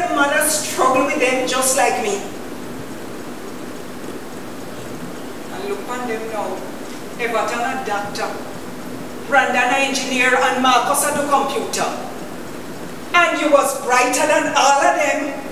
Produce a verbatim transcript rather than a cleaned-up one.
their mother struggle with them just like me. And look on them now. Everton a doctor, Brandon an engineer, and Marcus a do computer. And you was brighter than all of them.